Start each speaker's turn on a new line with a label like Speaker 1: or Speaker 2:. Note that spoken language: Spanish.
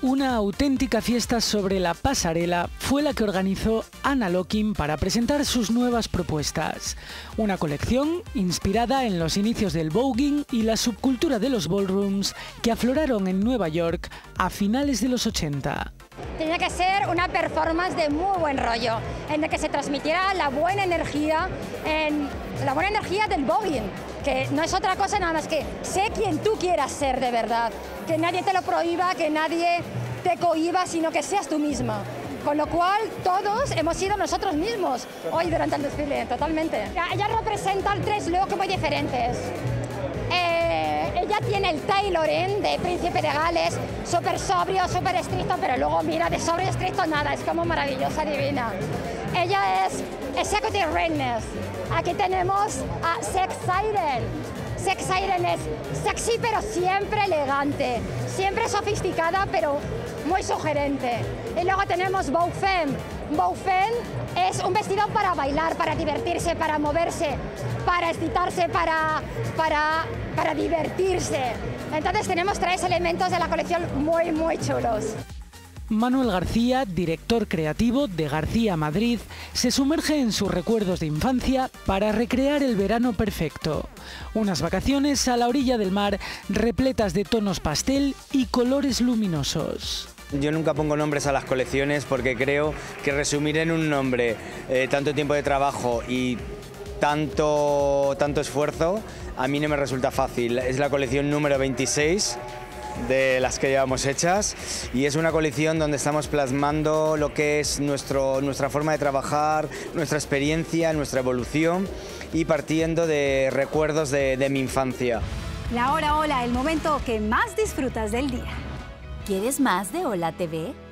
Speaker 1: Una auténtica fiesta sobre la pasarela fue la que organizó Anna Locking para presentar sus nuevas propuestas. Una colección inspirada en los inicios del voguing y la subcultura de los ballrooms que afloraron en Nueva York a finales de los 80.
Speaker 2: Tenía que ser una performance de muy buen rollo, en la que se transmitiera la buena energía del voguing, que no es otra cosa nada más que sé quien tú quieras ser de verdad, que nadie te lo prohíba, que nadie te cohíba, sino que seas tú misma. Con lo cual, todos hemos sido nosotros mismos hoy durante el desfile, totalmente. Ella representa 3 looks muy diferentes. Ella tiene el tailoring de Príncipe de Gales, súper sobrio, súper estricto, pero luego mira, de sobrio y estricto nada, es como maravillosa, divina. Ella es Executive Redness. Aquí tenemos a Sex Siren. Sex Siren es sexy pero siempre elegante, siempre sofisticada pero muy sugerente. Y luego tenemos Vogue Femme. Vogue Femme es un vestido para bailar, para divertirse, para moverse, para excitarse, para divertirse. Entonces tenemos 3 elementos de la colección muy chulos.
Speaker 1: Manuel García, director creativo de García Madrid, se sumerge en sus recuerdos de infancia para recrear el verano perfecto. Unas vacaciones a la orilla del mar repletas de tonos pastel y colores luminosos.
Speaker 3: Yo nunca pongo nombres a las colecciones porque creo que resumir en un nombre tanto tiempo de trabajo y tanto esfuerzo a mí no me resulta fácil. Es la colección número 26 de las que llevamos hechas y es una colección donde estamos plasmando lo que es nuestra forma de trabajar, nuestra experiencia, nuestra evolución y partiendo de recuerdos de mi infancia.
Speaker 4: La hora Hola, el momento que más disfrutas del día.
Speaker 5: ¿Quieres más de Hola TV?